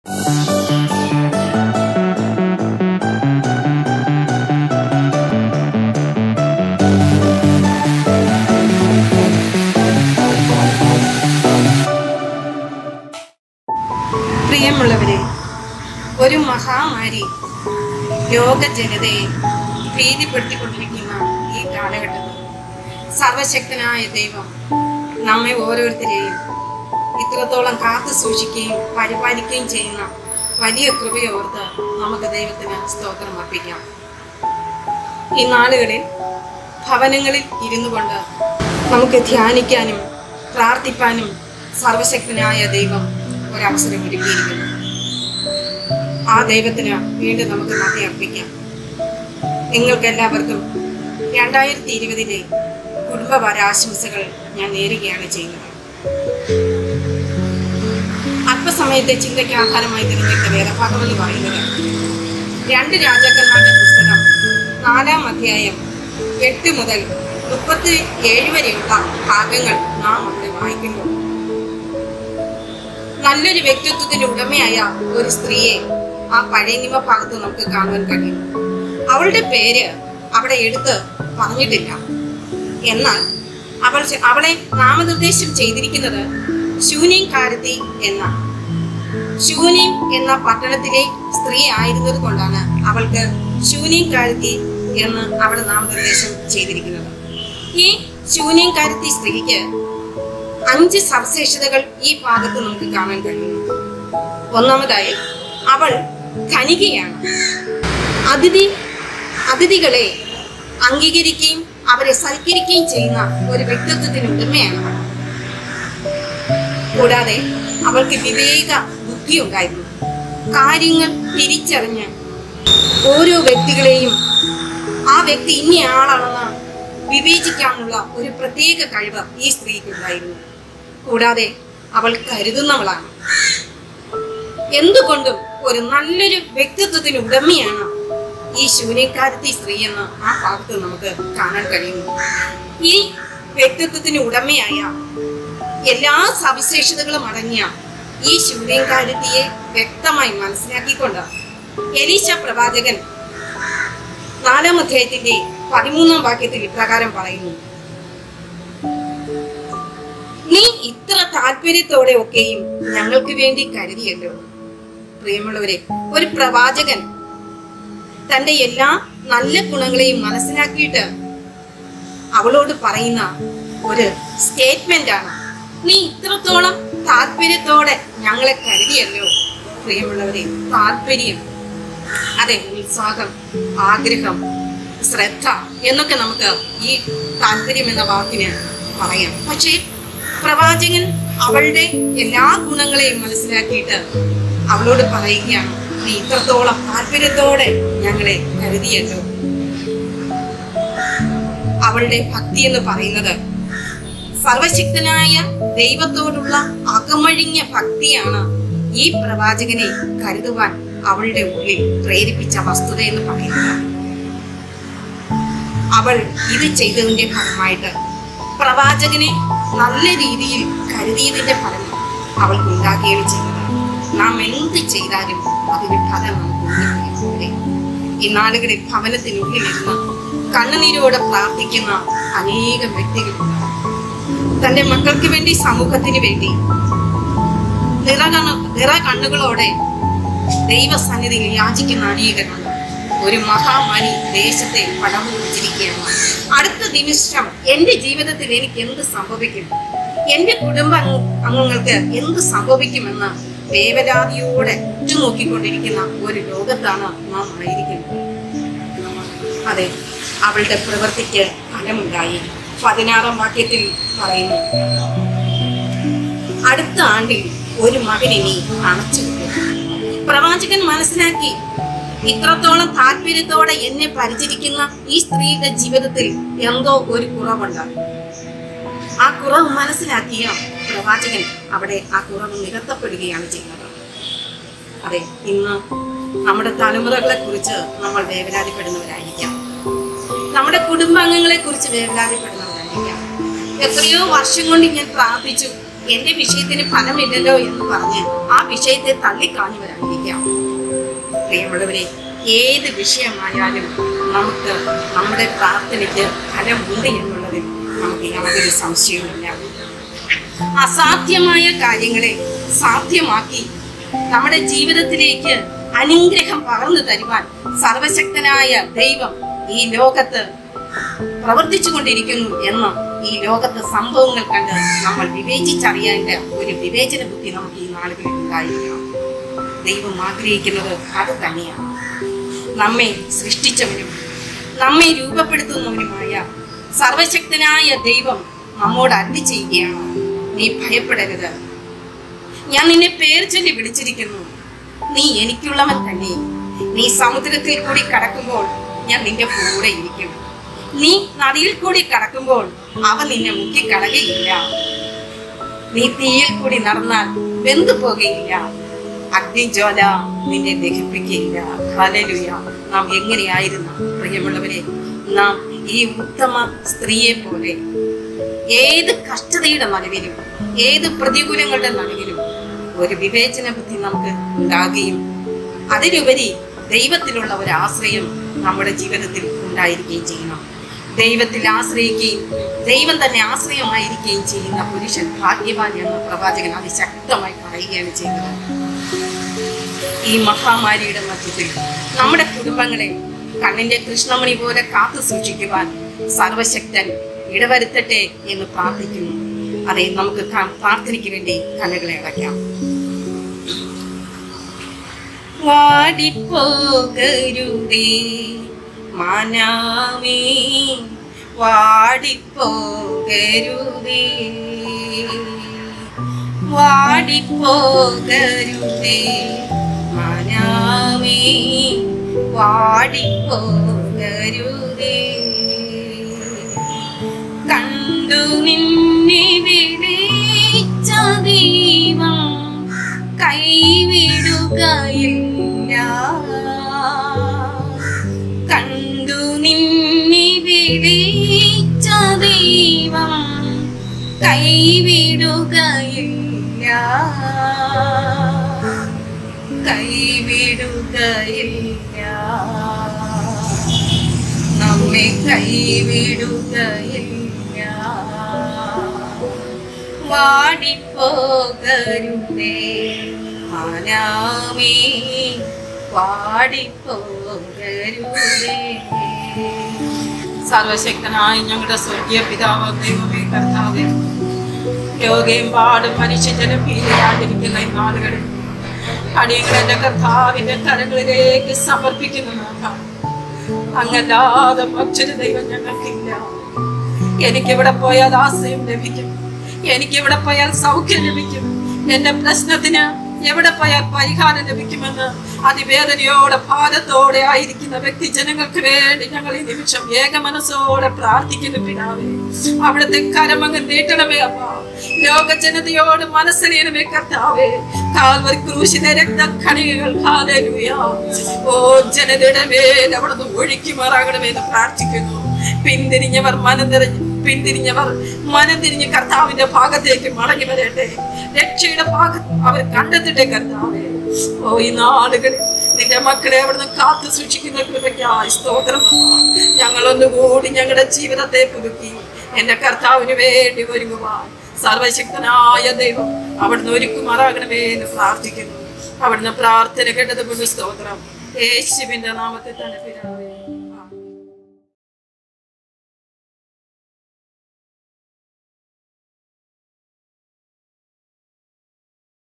പ്രിയമുള്ളവരെ, ഒരു മഹാമാരി ലോക ജനതയെ ഭീതിപ്പെടുത്തിക്കൊണ്ടിരിക്കുന്ന ഈ കാലഘട്ടത്തിൽ സർവശക്തനായ ദൈവം നമ്മെ ഓരോരുത്തരെയും ഇത്രത്തോളം കാത്തു സൂക്ഷിക്കുകയും പരിപാലിക്കുകയും ചെയ്യുന്ന വലിയ കൃപയോർത്ത് നമുക്ക് ദൈവത്തിന് സ്തോത്രം അർപ്പിക്കാം. ഈ നാളുകളിൽ ഭവനങ്ങളിൽ ഇരുന്നു കൊണ്ട് നമുക്ക് ധ്യാനിക്കാനും പ്രാർത്ഥിക്കാനും സർവശക്തനായ ദൈവം ഒരവസരം ഒരുക്കിയിരിക്കുന്നു. ആ ദൈവത്തിന് വീണ്ടും നമുക്ക് നന്ദി അർപ്പിക്കാം. നിങ്ങൾക്ക് എല്ലാവർക്കും 2020 കുടുംബവാരാശംസകൾ ഞാൻ നേരുകയാണ് ചെയ്യുന്നത്. അല്പസമയത്തെ ചിന്തയ്ക്ക് ആധാരമായി തിരഞ്ഞെടുത്ത വേദഭാഗം എന്ന് പറയുന്നത് 2 രാജാക്കന്മാരുടെ പുസ്തകം 4-ാം അധ്യായം 8 മുതൽ 37 വരെയുള്ള ഭാഗങ്ങൾ നാം അവിടെ വായിക്കുന്നു. നല്ലൊരു വ്യക്തിത്വത്തിന് ഉടമയായ ഒരു സ്ത്രീയെ ആ പഴയ നിയമഭാഗത്ത് നമുക്ക് കാണുവാൻ കഴിയും. അവളുടെ പേര് അവിടെ എടുത്ത് പറഞ്ഞിട്ടില്ല. എന്നാൽ അവളെ നാമനിർദ്ദേശം ചെയ്തിരിക്കുന്നത് ശൂനേംകാരത്തി എന്നാണ്. ശൂനേം എന്ന പട്ടണത്തിലെ സ്ത്രീ ആയിരുന്നത് കൊണ്ടാണ് അവൾക്ക് ശൂനേംകാരത്തി എന്ന് അവിടെ നാമനിർദ്ദേശം ചെയ്തിരിക്കുന്നത്. ഈ ശൂനേംകാരത്തി സ്ത്രീക്ക് 5 സവിശേഷതകൾ ഈ ഭാഗത്ത് നമുക്ക് കാണാൻ കഴിയുന്നു. ഒന്നാമതായി, അവൾ ധനികയാണ്. അതിഥികളെ അംഗീകരിക്കുകയും അവരെ സൽക്കരിക്കുകയും ചെയ്യുന്ന ഒരു വ്യക്തിത്വത്തിന് ഉടമയാണ് അവൾ. കൂടാതെ അവൾക്ക് വിവേക ബുദ്ധി ഉണ്ടായിരുന്നു. കാര്യങ്ങൾ തിരിച്ചറിഞ്ഞ് ഓരോ വ്യക്തികളെയും ആ വ്യക്തി ഇന്നയാളാണെന്ന് വിവേചിക്കാനുള്ള ഒരു പ്രത്യേക കഴിവ് ഈ സ്ത്രീക്കുണ്ടായിരുന്നു. കൂടാതെ അവൾ കരുതുന്നവളാണ്. എന്തുകൊണ്ടും ഒരു നല്ലൊരു വ്യക്തിത്വത്തിന് ഉടമയാണ് ഈ ശൂന്യക്കാരത്തി സ്ത്രീ എന്ന് ആ ഭാഗത്ത് നമുക്ക് കാണാൻ കഴിയുന്നു. ഈ വ്യക്തിത്വത്തിന് ഉടമയായ എല്ലാ സവിശേഷതകളും അടങ്ങിയ ഈ ശൂന്യക്കാരത്തിയെ വ്യക്തമായി മനസ്സിലാക്കിക്കൊണ്ട് എലീശ പ്രവാചകൻ 4-ാം അധ്യായത്തിന്റെ 13-ാം വാക്യത്തിൽ ഇപ്രകാരം പറയുന്നു: നീ ഇത്ര താല്പര്യത്തോടെ ഒക്കെയും ഞങ്ങൾക്ക് വേണ്ടി കരുതിയല്ലോ. പ്രിയമുള്ളവരെ, ഒരു പ്രവാചകൻ തന്റെ എല്ലാ നല്ല ഗുണങ്ങളെയും മനസ്സിലാക്കിയിട്ട് അവളോട് പറയുന്ന ഒരു സ്റ്റേറ്റ്മെന്റ് ആണ്, നീ ഇത്രത്തോളം താല്പര്യത്തോടെ ഞങ്ങളെ കരുതിയല്ലോ. പ്രിയമുള്ളവരെ, താല്പര്യം, അതെ, ഉത്സാഹം, ആഗ്രഹം, ശ്രദ്ധ എന്നൊക്കെ നമുക്ക് ഈ താല്പര്യം എന്ന വാക്കിന് പറയാം. പക്ഷേ പ്രവാചകൻ അവളുടെ എല്ലാ ഗുണങ്ങളെയും മനസ്സിലാക്കിയിട്ട് അവളോട് പറയുകയാണ്, നീ ഇത്രത്തോളം താല്പര്യത്തോടെ ഞങ്ങളെ കരുതിയല്ലോ. അവളുടെ ഭക്തി എന്ന് പറയുന്നത് സർവശക്തനായ ദൈവത്തോടുള്ള അകമഴിഞ്ഞ ഭക്തിയാണ് ഈ പ്രവാചകനെ കരുതുവാൻ അവളുടെ ഉള്ളിൽ പ്രേരിപ്പിച്ച വസ്തുത എന്ന് പറയുന്നത്. അവൾ ഇത് ചെയ്തതിന്റെ ഫലമായിട്ട് പ്രവാചകനെ നല്ല രീതിയിൽ കരുതിയതിന്റെ ഫലം അവൾക്കുണ്ടാകുകയാണ് ചെയ്യുന്നത്. നാം എന്ത് ചെയ്താലും അതിന് ഫലം നമുക്ക്. ഈ നാളുകളിൽ ഭവനത്തിനുള്ളിലിരുന്ന് കണ്ണുനീരോടെ പ്രാർത്ഥിക്കുന്ന അനേകം വ്യക്തികളുണ്ട്. തന്റെ മക്കൾക്ക് വേണ്ടി, സമൂഹത്തിന് വേണ്ടി നിറ കണ്ണുകളോടെ ദൈവസന്നിധിയിൽ യാചിക്കുന്ന അനേകരുണ്ട്. ഒരു മഹാമാരി ദേശത്തെ പടമുറിച്ചിരിക്കുകയാണ്. അടുത്ത നിമിഷം എന്റെ ജീവിതത്തിൽ എനിക്ക് എന്ത് സംഭവിക്കും, എന്റെ കുടുംബ അംഗങ്ങൾക്ക് എന്ത് സംഭവിക്കുമെന്ന് വേവലാതിയോടെ ഉറ്റുനോക്കിക്കൊണ്ടിരിക്കുന്ന ഒരു ലോകത്താണ് നാം ആയിരിക്കുന്നത്. അതെ, അവളുടെ പ്രവൃത്തിക്ക് ഫലമുണ്ടായി. 16-ാം വാക്യത്തിൽ പറയുന്നു, അടുത്ത ആണ്ടിൽ ഒരു മകൻ ഇനി അണച്ചു. പ്രവാചകൻ മനസ്സിലാക്കി, ഇത്രത്തോളം താല്പര്യത്തോടെ എന്നെ പരിചരിക്കുന്ന ഈ സ്ത്രീയുടെ ജീവിതത്തിൽ എന്തോ ഒരു കുറവുണ്ട്. ആ കുറവ് മനസ്സിലാക്കിയ പ്രവാചകൻ അവിടെ ആ കുറവ് നികത്തപ്പെടുകയാണ് ചെയ്യുന്നത്. അതെ, ഇന്ന് നമ്മുടെ തലമുറകളെ കുറിച്ച് നമ്മൾ വേവലാതിപ്പെടുന്നവരായിരിക്കാം. നമ്മുടെ കുടുംബാംഗങ്ങളെ കുറിച്ച് വേവലാതിപ്പെടുന്നവരായിരിക്കാം. എത്രയോ വർഷം കൊണ്ട് ഞാൻ പ്രാർത്ഥിച്ചു, എന്റെ വിഷയത്തിന് ഫലമില്ലല്ലോ എന്ന് പറഞ്ഞ് ആ വിഷയത്തെ തള്ളിക്കളഞ്ഞവരായിരിക്കാം. പ്രിയമുള്ളവരെ, ഏത് വിഷയമായാലും നമുക്ക് നമ്മുടെ പ്രാർത്ഥനയ്ക്ക് ഫലമുണ്ട് എന്നുള്ളതിൽ നമുക്ക് യാതൊരു സംശയവുമില്ല. അസാധ്യമായ കാര്യങ്ങളെ സാധ്യമാക്കി നമ്മുടെ ജീവിതത്തിലേക്ക് അനുഗ്രഹം പകർന്നു തരുവാൻ സർവശക്തനായ ദൈവം ഈ ലോകത്ത് പ്രവർത്തിച്ചു കൊണ്ടിരിക്കുന്നു എന്ന് ഈ ലോകത്ത് സംഭവങ്ങൾ കണ്ട് നമ്മൾ വിവേചിച്ചറിയേണ്ട ഒരു വിവേചന ബുദ്ധി നമുക്ക് ഈ നാളുകളിൽ ഉണ്ടായിരിക്കണം. ദൈവം ആഗ്രഹിക്കുന്നത് അത് തന്നെയാണ്. നമ്മെ സൃഷ്ടിച്ചവനും നമ്മെ രൂപപ്പെടുത്തുന്നവനുമായ സർവശക്തനായ ദൈവം നമ്മോട് അരുളി ചെയ്യുകയാണ്, നീ ഭയപ്പെടരുത്, ഞാൻ നിന്നെ പേർ ചൊല്ലി വിളിച്ചിരിക്കുന്നു, നീ എനിക്കുള്ളവൻ തന്നെ. നീ സമുദ്രത്തിൽ കൂടി കടക്കുമ്പോൾ ഞാൻ നിന്റെ കൂടെ ഇരിക്കും, നീ നദിയിൽ കൂടി കടക്കുമ്പോൾ അവ നിന്നെ മുക്കിക്കളകയില്ല, നീ തീയിൽ കൂടി നടന്നാൽ വെന്തു പോകുകയില്ല, അഗ്നിജ്വാല നിന്നെ ദഹിപ്പിക്കുകയില്ല. ഹല്ലേലൂയ. നാം എങ്ങനെയായിരുന്നു പ്രിയമുള്ളവരെ? നാം ഈ ഉത്തമ സ്ത്രീയെ പോലെ ഏത് കഷ്ടതയുടെ നടുവിലും ഏത് പ്രതികൂലങ്ങളുടെ നടുവിലും ഒരു വിവേചന ബുദ്ധി നമുക്ക് ഉണ്ടാകുകയും അതിലുപരി ദൈവത്തിലുള്ള ഒരു ആശ്രയം നമ്മുടെ ജീവിതത്തിൽ ഉണ്ടായിരിക്കുകയും ചെയ്യണം. ദൈവത്തിൽ ആശ്രയിക്കുകയും ദൈവം തന്നെ ആശ്രയമായിരിക്കുകയും ചെയ്യുന്ന പുരുഷൻ ഭാഗ്യവാൻ എന്ന പ്രവാചകൻ അതിശക്തമായി പറയുകയാണ് ചെയ്തത്. ഈ മഹാമാരിയുടെ മധ്യത്തിൽ നമ്മുടെ കുടുംബങ്ങളെ കണ്ണിന്റെ കൃഷ്ണമണി പോലെ കാത്തു സൂക്ഷിക്കുവാൻ സർവശക്തൻ ഇടവരുത്തട്ടെ എന്ന് പ്രാർത്ഥിക്കുന്നു. അതെ, നമുക്ക് പ്രാർത്ഥനയ്ക്ക് വേണ്ടി കണ്ണുകളെ അടയ്ക്കാം. വാടിപ്പോകരുതേ മാനാമേ, വാടിപ്പോകരുതേ, വാടിപ്പോകരുതേ മാനാമേ, വാടിപ്പോകരുതേ. കണ്ടു നിന്നെ വിളിച്ച ദൈവം കൈവിടുകയില്ല, കണ്ടു നിന്നെ വിളിച്ച ദൈവം കൈവിടുകയില്ല, കൈവിടുകയില്ല, നമ്മെ കൈവിടുകയില്ല. വാടിപ്പോകരുതേ മാനാമേ, വാടിപ്പോകരുതേ. സർവശക്തനായ ഞങ്ങളുടെ സ്വർഗീയ പിതാവ് ദൈവമേ കർത്താവേ, രോഗയും പാടും മനുഷ്യജനം ഭീതിയാണ്ടിരിക്കുന്ന ഈ നാളുകളിൽ അടിയങ്ങളെന്റെ കർത്താവിന്റെ കരങ്ങളിലേക്ക് സമർപ്പിക്കുന്നു. അങ്ങല്ലാതെ മറ്റൊരു ദൈവം ഞങ്ങൾക്കില്ല. എനിക്കെവിടെ പോയാൽ ആശ്രയം ലഭിക്കും, എനിക്കെവിടെ പോയാൽ സൗഖ്യം ലഭിക്കും, എന്റെ പ്രശ്നത്തിന് എവിടെ പോയാൽ പരിഹാരം ലഭിക്കുമെന്ന് അതിവേദനയോടെ ഭാരത്തോടെ ആയിരിക്കുന്ന വ്യക്തി ജനങ്ങൾക്ക് വേണ്ടി ഞങ്ങൾ ഈ നിമിഷം ഏക മനസ്സോടെ പ്രാർത്ഥിക്കുന്നു. പിതാവേ, അവിടുത്തെ കരമങ്ങ് നീട്ടണമേ അപ്പ. ലോക ജനതയോട് മനസ്സറിയണമേ കർത്താവേ. കാൽവരി ക്രൂശിലെ രക്തക്കണികകൾ ഹല്ലേലൂയ ഓ ജനതയുടെ മേൽ അവിടുന്ന് ഒഴുക്കിമാറാകണമെന്ന് പ്രാർത്ഥിക്കുന്നു. പിന്തിരിഞ്ഞവർ മനം തിരിഞ്ഞ് കർത്താവിന്റെ ഭാഗത്തേക്ക് മടങ്ങി വരട്ടെ. രക്ഷയുടെ ഭാഗം അവർ കണ്ടെത്തട്ടെ കർത്താവേ. ഓ ഈ നാടുകളിൽ നിന്റെ മക്കളെ അവിടുന്ന് കാത്തു സൂക്ഷിക്കുന്ന കൃപയ്ക്കായി സ്തോത്രം. ഞങ്ങളൊന്നുകൂടി ഞങ്ങളുടെ ജീവിതത്തെ പുതുക്കി എന്റെ കർത്താവിന് വേണ്ടി ഒരുങ്ങുവാൻ സർവശക്തനായ ദൈവം അവിടുന്ന് ഒരുക്കുമാറാകണമേ എന്ന് പ്രാർത്ഥിക്കുന്നു. അവിടുന്ന് പ്രാർത്ഥന കേട്ടത് കൊണ്ട് സ്തോത്രം. യേശുവിന്റെ നാമത്തിൽ തന്നെ പിതാവേ.